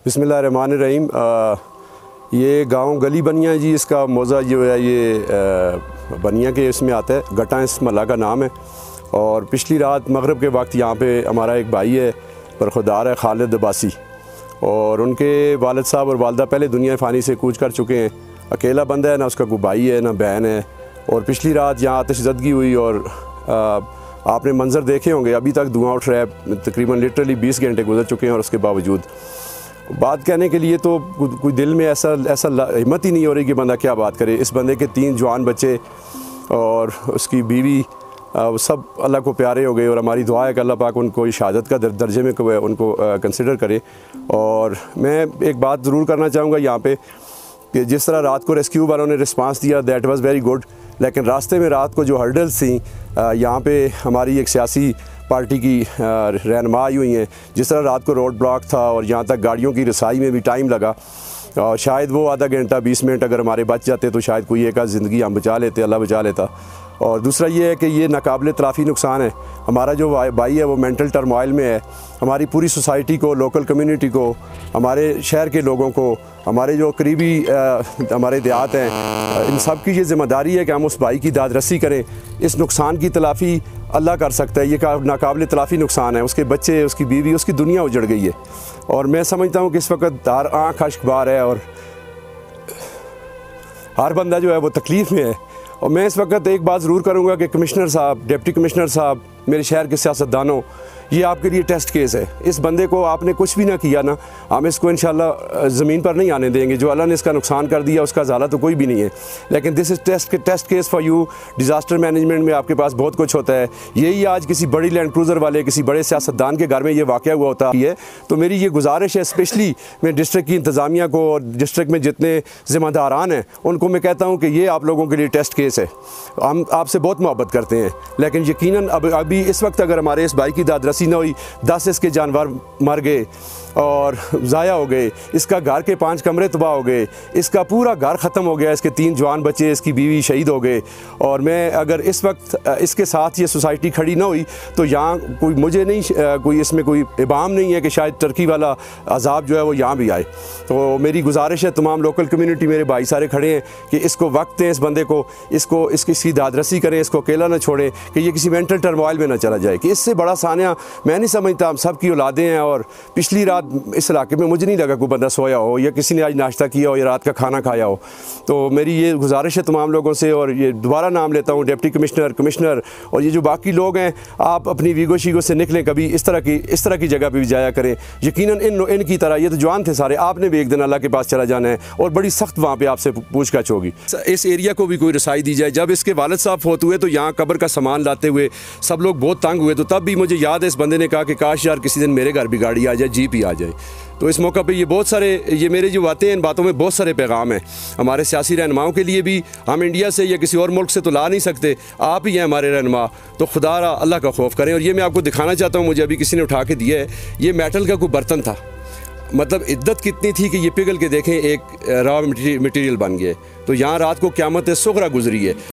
बिस्मिल्लाहिर्रहमानिर्रहीम। ये गांव गली बनिया जी, इसका मौज़ा जो है ये बनिया के इसमें आता है। गटा इस महल्ला का नाम है। और पिछली रात मगरिब के वक्त यहाँ पे हमारा एक भाई है, बरखुदार है, खालिद अब्बासी, और उनके वालिद साहब और वालदा पहले दुनिया फ़ानी से कूच कर चुके हैं। अकेला बंदा है, ना उसका कोई भाई है ना बहन है। और पिछली रात यहाँ आतिशज़दगी हुई और आपने मंज़र देखे होंगे, अभी तक धुआं उठ रहा है। तकरीबन लिटरली 20 घंटे गुजर चुके हैं और उसके बावजूद बात कहने के लिए तो कोई दिल में ऐसा हिम्मत ही नहीं हो रही कि बंदा क्या बात करे। इस बंदे के 3 जवान बच्चे और उसकी बीवी सब अल्लाह को प्यारे हो गए, और हमारी दुआ है कि अल्लाह पाक उनको शहादत का दर्जे में उनको कंसिडर करे। और मैं एक बात ज़रूर करना चाहूँगा यहाँ पे कि जिस तरह रात को रेस्क्यू वालों ने रिस्पांस दिया, दैट वाज़ वेरी गुड। लेकिन रास्ते में रात को जो हर्डल्स थी, यहाँ पे हमारी एक सियासी पार्टी की रहनुमा आई हुई हैं। जिस तरह रात को रोड ब्लॉक था और यहाँ तक गाड़ियों की रसाई में भी टाइम लगा, और शायद वो आधा घंटा 20 मिनट अगर हमारे बच जाते तो शायद कोई एक ज़िंदगी हम बचा लेते, अल्लाह बचा लेता। और दूसरा ये है कि ये नाकाबिले तलाफ़ी नुकसान है। हमारा जो भाई है वो मेंटल टर्मोइल में है। हमारी पूरी सोसाइटी को, लोकल कम्युनिटी को, हमारे शहर के लोगों को, हमारे जो करीबी हमारे देहात हैं, इन सब की ये ज़िम्मेदारी है कि हम उस भाई की दादरसी करें। इस नुकसान की तलाफ़ी अल्लाह कर सकता है। ये नाकाबिले तलाफ़ी नुकसान है। उसके बच्चे, उसकी बीवी, उसकी दुनिया उजड़ गई है। और मैं समझता हूँ कि इस वक्त हर आँख अश्कबार है और हर बंदा जो है वो तकलीफ़ में है। और मैं इस वक्त एक बात ज़रूर करूँगा कि कमिश्नर साहब, डिप्टी कमिश्नर साहब, मेरे शहर के सियासतदानों, ये आपके लिए टेस्ट केस है। इस बंदे को आपने कुछ भी ना किया ना, हम इसको इंशाल्लाह ज़मीन पर नहीं आने देंगे। जो अल्लाह ने इसका नुकसान कर दिया उसका ज़ाला तो कोई भी नहीं है, लेकिन this is test case for you. Disaster management में आपके पास बहुत कुछ होता है। यही आज किसी बड़ी लैंड क्रूज़र वाले, किसी बड़े सियासतदान के घर में ये वाक़या हुआ होता है। तो मेरी ये गुजारिश है, स्पेशली मैं डिस्ट्रिक्ट की इंतज़ामिया को और डिस्ट्रिक्ट में जितने ज़िम्मेदारान हैं उनको मैं कहता हूँ कि ये आप लोगों के लिए टेस्ट केस है। हम आपसे बहुत मोहब्बत करते हैं, लेकिन यकीनन अभी इस वक्त अगर हमारे इस भाई की दादरसी न हुई, 10 इसके जानवर मर गए और ज़ाया हो गए, इसका घर के 5 कमरे तबाह हो गए, इसका पूरा घर ख़त्म हो गया, इसके 3 जवान बच्चे, इसकी बीवी शहीद हो गए। और मैं अगर इस वक्त इसके साथ ये सोसाइटी खड़ी ना हुई तो यहाँ कोई मुझे नहीं कोई इसमें कोई इबाम नहीं है कि शायद टर्की वाला अजाब जो है वो यहाँ भी आए। तो मेरी गुजारिश है तमाम लोकल कम्यूनिटी, मेरे भाई सारे खड़े हैं कि इसको वक्त दें, इस बंदे को, इसकी दादरसी करें, इसको अकेला ना छोड़ें कि ये किसी मेंटल टर्मोइल में ना चला जाए। कि इससे बड़ा सानिया मैं नहीं समझता। हम सब की औलादें हैं, और पिछली रात इस इलाके में मुझे नहीं लगा कोई बंदा सोया हो या किसी ने आज नाश्ता किया हो या रात का खाना खाया हो। तो मेरी ये गुजारिश है तमाम लोगों से, और ये दोबारा नाम लेता हूँ डिप्टी कमिश्नर, कमिश्नर और ये जो बाकी लोग हैं, आप अपनी वीगो शीगो से निकलें, कभी इस तरह की जगह पर भी जाया करें। यकीनन इनकी तरह ये तो जवान थे सारे, आपने भी एक दिन अल्लाह के पास चला जाना है और बड़ी सख्त वहाँ पर आपसे पूछताछ होगी। इस एरिया को भी कोई रसाई दी जाए। जब इसके वालिद साहब फोत हुए तो यहाँ कब्र का सामान लाते हुए सब लोग बहुत तंग हुए, तो तब भी मुझे याद है इस बंदे ने कहा कि काश यार किसी दिन मेरे घर भी गाड़ी आ जाए, जीप ही आ जाए। तो इस मौका पे ये बहुत सारे, ये मेरे जो बातें हैं, इन बातों में बहुत सारे पैगाम हैं हमारे सियासी रहनुमाओं के लिए भी। हम इंडिया से या किसी और मुल्क से तो ला नहीं सकते, आप ही हैं हमारे रहनुमा। तो खुदा अल्लाह का खौफ करें। और ये मैं आपको दिखाना चाहता हूँ, मुझे अभी किसी ने उठा के दिया है, ये मेटल का कोई बर्तन था। मतलब इद्दत कितनी थी कि ये पिघल के देखें एक रॉ मटीरियल बन गए। तो यहाँ रात को क़यामत सुग़रा गुजरी है।